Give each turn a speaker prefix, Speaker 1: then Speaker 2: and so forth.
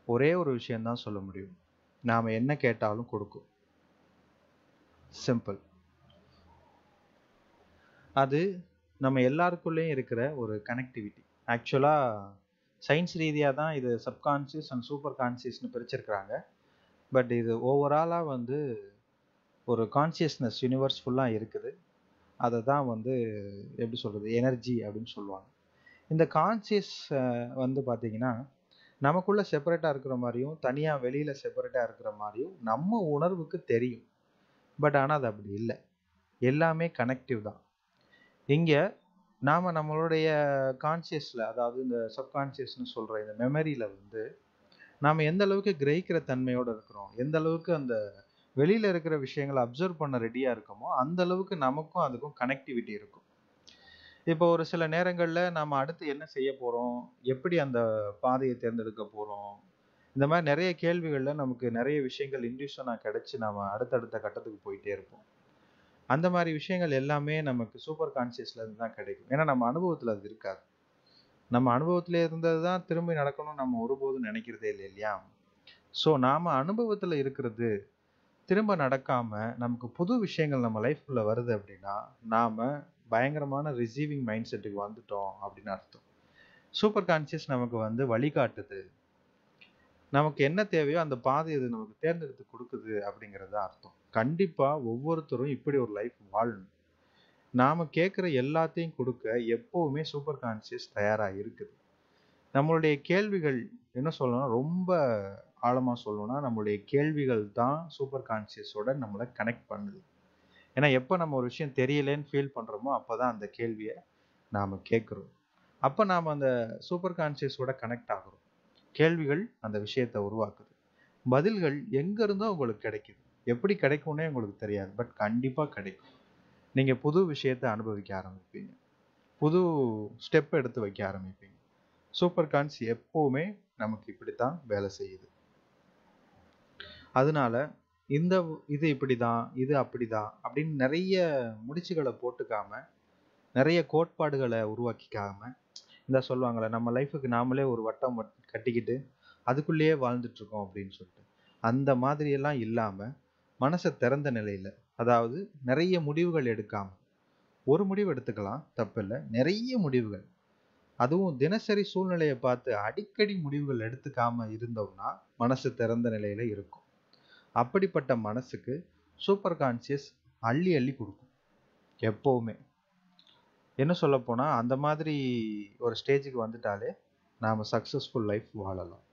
Speaker 1: ஒரே ஒரு விஷயம்தான் சொல்ல முடியும். நாம என்ன கேட்டாலும் கொடுக்கும். சிம்பிள். அது நம்ம எல்லாருக்குள்ளேயும் இருக்கிற ஒரு கனெக்டிவிட்டி. ஆக்சுவலா சயின்ஸ் ரீதியா தான் இது சப்கான்ஷியஸ் அண்ட் சூப்பர் கான்ஷியஸ்னு பிரிச்சிருக்கிறாங்க. பட் இது ஓவராலா வந்து ஒரு கான்ஷியஸ்னஸ் யூனிவர்ஸ் ஃபுல்லா இருக்குது. அதை தான் வந்து எப்படி சொல்றது, எனர்ஜி அப்படின்னு சொல்லுவாங்க. இந்த கான்சியஸ் வந்து பார்த்தீங்கன்னா நமக்குள்ள செப்பரேட்டா இருக்கிற மாதிரியும் தனியா வெளியில செப்பரேட்டா இருக்கிற மாதிரியும் நம்ம உணர்வுக்கு தெரியும். பட் ஆனால் அது அப்படி இல்லை. எல்லாமே கனெக்டிவ் தான். இங்க நாம நம்மளுடைய கான்சியஸ்ல, அதாவது இந்த சப்கான்சியஸ்னு சொல்ற இந்த மெமரியில வந்து நாம எந்த அளவுக்கு கிரகிக்கிற தன்மையோட இருக்கிறோம், எந்த அளவுக்கு அந்த வெளியில இருக்கிற விஷயங்களை அப்சர்வ் பண்ண ரெடியா இருக்கோமோ அந்த அளவுக்கு நமக்கும் அதுக்கும் கனெக்டிவிட்டி இருக்கும். இப்போ ஒரு சில நேரங்கள்ல நாம அடுத்து என்ன செய்ய போறோம், எப்படி அந்த பாதையை தேர்ந்தெடுக்க போறோம், இந்த மாதிரி நிறைய கேள்விகள்ல நமக்கு நிறைய விஷயங்கள் இன்ட்யூஷனா கிடைச்சு நாம அடுத்தடுத்த கட்டத்துக்கு போயிட்டே இருப்போம். அந்த மாதிரி விஷயங்கள் எல்லாமே நமக்கு சூப்பர் கான்சியஸ்ல இருந்து தான் கிடைக்கும். ஏன்னா நம்ம அனுபவத்துல அது இருக்காது. நம்ம அனுபவத்திலே இருந்தது தான் திரும்பி நடக்கணும்னு நம்ம ஒருபோதும் நினைக்கிறதே இல்லை இல்லையா? ஸோ நாம அனுபவத்துல இருக்கிறது திரும்ப நடக்காம நமக்கு புது விஷயங்கள் நம்ம லைஃப்குள்ள வருது அப்படின்னா நாம பயங்கரமான ரிசீவிங் மைண்ட் செட்டுக்கு வந்துட்டோம் அப்படின்னு அர்த்தம். சூப்பர் கான்சியஸ் நமக்கு வந்து வழிகாட்டுது. நமக்கு என்ன தேவையோ அந்த பாதை அது நமக்கு தேர்ந்தெடுத்து கொடுக்குது அப்படிங்கிறது அர்த்தம். கண்டிப்பா ஒவ்வொருத்தரும் இப்படி ஒரு லைஃப் வாழணும். நாம கேட்குற எல்லாத்தையும் கொடுக்க எப்பவுமே சூப்பர் கான்சியஸ் தயாரா இருக்குது. நம்மளுடைய கேள்விகள், என்ன சொல்லணும்னா ரொம்ப ஆழமா சொல்லணும்னா நம்மளுடைய கேள்விகள் தான் சூப்பர் கான்சியஸோட நம்மளை கனெக்ட் பண்ணுது. ஏன்னா எப்போ நம்ம ஒரு விஷயம் தெரியலேன்னு ஃபீல் பண்றோமோ அப்பதான் அந்த கேள்வியை நாம கேட்குறோம். அப்போ நாம அந்த சூப்பர் கான்சியஸோட கனெக்ட் ஆகுறோம். கேள்விகள் அந்த விஷயத்தை உருவாக்குது. பதில்கள் எங்க இருந்தோ உங்களுக்கு கிடைக்குது. எப்படி கிடைக்கும்னே உங்களுக்கு தெரியாது. பட் கண்டிப்பா கிடைக்கும். நீங்க புது விஷயத்தை அனுபவிக்க ஆரம்பிப்பீங்க. புது ஸ்டெப் எடுத்து வைக்க ஆரம்பிப்பீங்க. சூப்பர் கான்ஸ் எப்பவுமே நமக்கு இப்படித்தான் வேலை செய்யுது. அதனால இந்த இது இப்படிதான், இது அப்படிதான் அப்படின்னு நிறைய முடிச்சுகளை போட்டுக்காம, நிறைய கோட்பாடுகளை உருவாக்கிக்காம, இந்த சொல்லுவாங்கல்ல நம்ம லைஃபுக்கு நாமளே ஒரு வட்டம் கட்டிக்கிட்டு அதுக்குள்ளேயே வாழ்ந்துட்டு இருக்கோம் அப்படின்னு சொல்லிட்டு, அந்த மாதிரி எல்லாம் இல்லாம மனசை திறந்த நிலையில, அதாவது நிறைய முடிவுகள் எடுக்காம, ஒரு முடிவு எடுத்துக்கலாம் தப்பில்லை, நிறைய முடிவுகள், அதுவும் தினசரி சூழ்நிலையை பார்த்து அடிக்கடி முடிவுகள் எடுத்துக்காம இருந்தோம்னா மனசு திறந்த நிலையில இருக்கும். அப்படிப்பட்ட மனசுக்கு சூப்பர் கான்சியஸ் அள்ளி அள்ளி கொடுக்கும் எப்பவுமே. என்ன சொல்ல போனா அந்த மாதிரி ஒரு ஸ்டேஜுக்கு வந்துட்டாலே நாம சக்சஸ்ஃபுல் லைஃப் வாழலாம்.